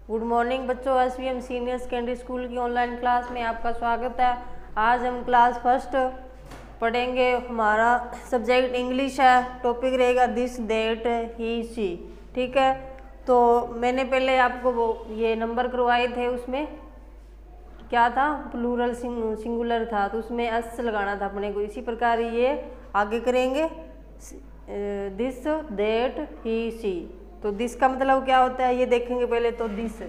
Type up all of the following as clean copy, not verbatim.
Good morning बच्चों, SVM senior secondary school की online class में आपका स्वागत है। आज हम क्लास फर्स्ट पढ़ेंगे। हमारा सब्जेक्ट इंग्लिश है। टॉपिक रहेगा दिस, दैट, ही, सी। ठीक है, तो मैंने पहले आपको वो ये नंबर करवाए थे, उसमें क्या था, प्लूरल सिंगुलर था, तो उसमें एस लगाना था अपने को। इसी प्रकार ये आगे करेंगे, दिस, दैट, ही, सी। तो दिस का मतलब क्या होता है ये देखेंगे पहले। तो दिस,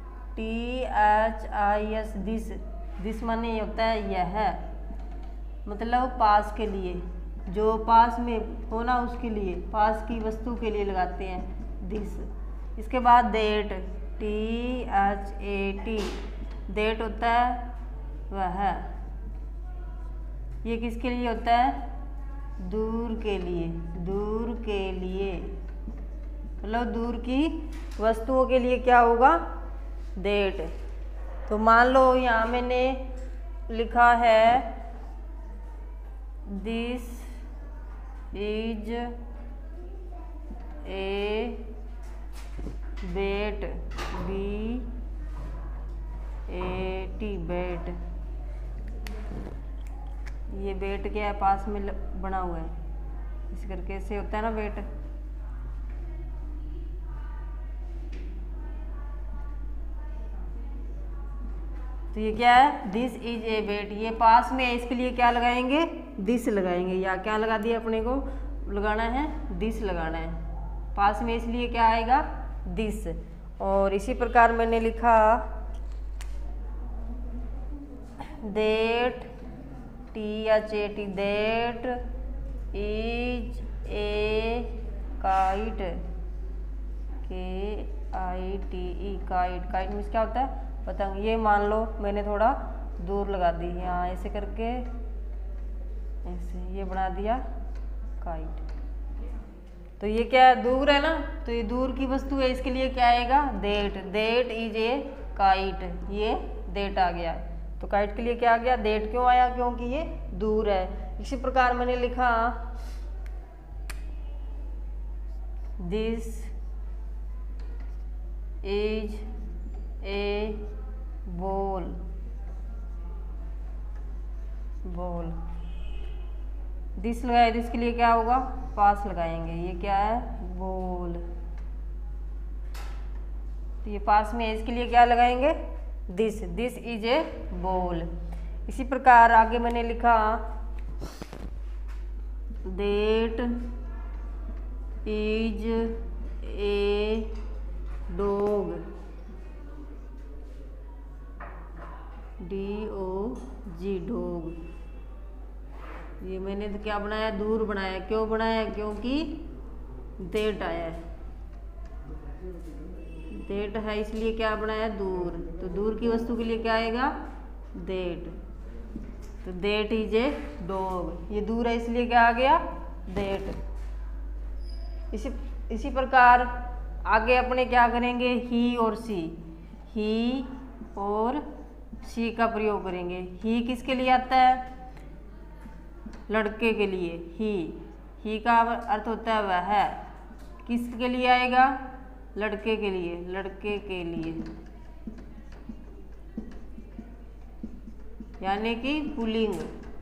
THIS, दिस। दिस माने ये होता है यह, मतलब पास के लिए, जो पास में होना उसके लिए, पास की वस्तु के लिए लगाते हैं दिस। इसके बाद दैट, THAT, दैट होता है वह। ये किसके लिए होता है? दूर के लिए, दूर के लिए, मतलब दूर की वस्तुओं के लिए क्या होगा? दैट। तो मान लो यहाँ मैंने लिखा है this is a bat, BAT, bat. ये बैट क्या है? पास में बना हुआ है, इस करके से होता है ना बैट। तो ये क्या है? This is a bat. ये पास में है, इसके लिए क्या लगाएंगे? दिस लगाएंगे। या क्या लगा दिया अपने को? लगाना है दिस, लगाना है पास में, इसलिए क्या आएगा? दिस। और इसी प्रकार मैंने लिखा that, THAT, that is a kite, KITE, kite. Kite means क्या होता है? पतंग। ये मान लो मैंने थोड़ा दूर लगा दी, यहाँ ऐसे करके ऐसे ये बना दिया काइट। तो ये क्या है? दूर है ना, तो ये दूर की वस्तु है, इसके लिए क्या आएगा? That. That is a kite, ये दैट आ गया। तो काइट के लिए क्या आ गया? दैट। क्यों आया? क्योंकि ये दूर है। इसी प्रकार मैंने लिखा this is a ball, ball. This लगाए, दिस के लिए क्या होगा? पास लगाएंगे। ये क्या है? बॉल। तो ये पास में है, इसके लिए क्या लगाएंगे? This. This is a ball. इसी प्रकार आगे मैंने लिखा that is a dog, DOG, dog. ये मैंने तो क्या बनाया? दूर बनाया। क्यों बनाया? क्योंकि दैट आया है, दैट है, इसलिए क्या बनाया? दूर। तो दूर की वस्तु के लिए क्या आएगा? दैट। तो दैट इज ए डॉग। ये दूर है, इसलिए क्या आ गया? दैट। इसी प्रकार आगे अपने क्या करेंगे? ही और सी, ही और सी का प्रयोग करेंगे। ही किसके लिए आता है? लड़के के लिए। ही का अर्थ होता है वह। किसके लिए आएगा? लड़के के लिए, लड़के के लिए, यानी कि पुल्लिंग।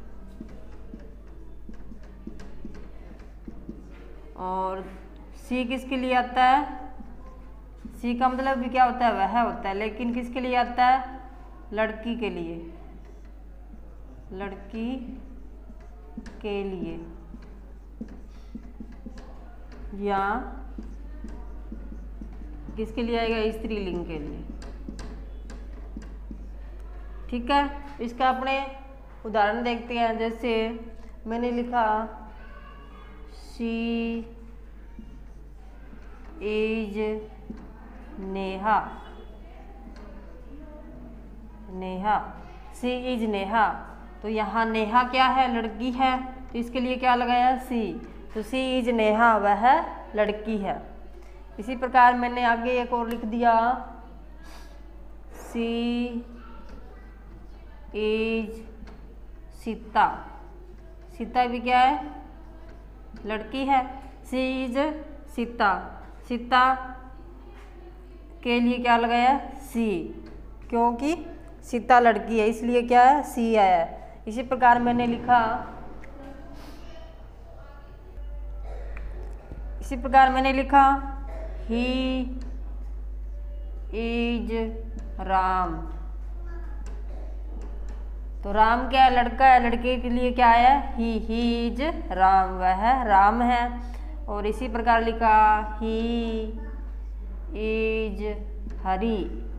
और सी किसके लिए आता है? सी का मतलब भी क्या होता है? वह होता है, लेकिन किसके लिए आता है? लड़की के लिए, लड़की के लिए, या किसके लिए आएगा? स्त्रीलिंग के लिए। ठीक है, इसका अपने उदाहरण देखते हैं। जैसे मैंने लिखा she is Neha, Neha, she is Neha. तो यहाँ नेहा क्या है? लड़की है, तो इसके लिए क्या लगाया? सी। तो सी इज नेहा, वह लड़की है। इसी प्रकार मैंने आगे एक और लिख दिया सी इज सीता। सीता भी क्या है? लड़की है। सी इज सीता। सीता के लिए क्या लगाया सी, क्योंकि सीता लड़की है इसलिए क्या है सी आया है। इसी प्रकार मैंने लिखा, ही इज राम। तो राम क्या है लड़का है, लड़के के लिए क्या है ही इज राम, वह राम है। और इसी प्रकार लिखा he is Hari,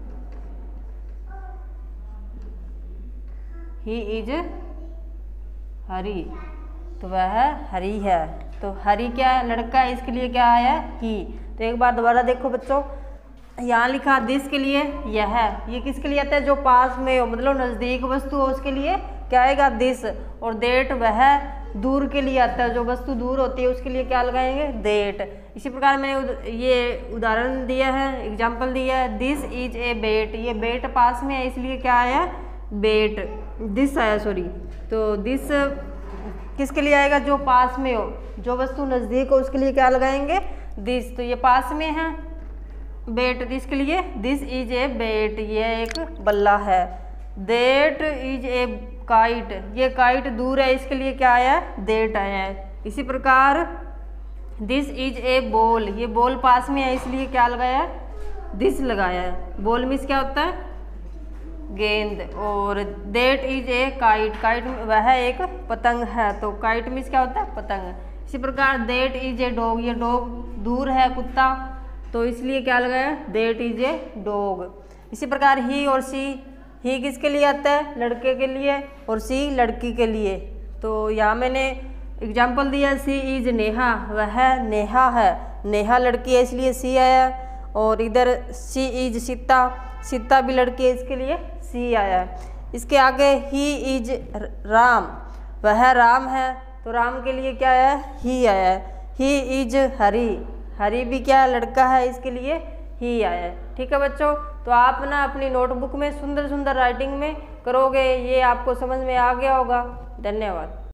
he is हरी, तो वह हरी है। तो हरी क्या है लड़का है इसके लिए क्या आया ही। तो एक बार दोबारा देखो बच्चों, यहाँ लिखा दिस के लिए यह, ये किसके लिए आता है जो पास में हो, मतलब नज़दीक वस्तु हो उसके लिए क्या आएगा दिस। और देट वह दूर के लिए आता है, जो वस्तु दूर होती है उसके लिए क्या लगाएंगे देट। इसी प्रकार मैंने ये उदाहरण दिया है, एग्जाम्पल दिया है, दिस इज ए बेट, ये बेट पास में है इसलिए क्या आया बेट, दिस आया सॉरी। तो दिस किसके लिए आएगा जो पास में हो, जो वस्तु नज़दीक हो उसके लिए क्या लगाएंगे दिस। तो ये पास में है बेट, इसके लिए दिस इज ए बेट, ये एक बल्ला है। देट इज ए काइट, ये काइट दूर है इसके लिए क्या आया देट आया है। इसी प्रकार दिस इज ए बॉल, ये बॉल पास में है इसलिए क्या लगाया दिस लगाया है। बॉल मीन्स क्या होता है गेंद। और that is a kite, kite वह एक पतंग है, तो काइट मीन्स क्या होता है पतंग। इसी प्रकार देट इज ए डॉग, ये डॉग दूर है कुत्ता, तो इसलिए क्या लगाया देट इज ए डॉग। इसी प्रकार ही और सी, ही किसके लिए आता है लड़के के लिए और सी लड़की के लिए। तो यहाँ मैंने एग्जाम्पल दिया, सी इज नेहा, वह नेहा है, नेहा लड़की है इसलिए सी आया। और इधर सी इज सीता, सीता भी लड़की है इसके लिए सी आया। इसके आगे ही इज राम, वह राम है, तो राम के लिए क्या है ही आया है। ही इज हरी, हरी भी क्या लड़का है इसके लिए ही आया है। ठीक है बच्चों, तो आप ना अपनी नोटबुक में सुंदर सुंदर राइटिंग में करोगे, ये आपको समझ में आ गया होगा। धन्यवाद।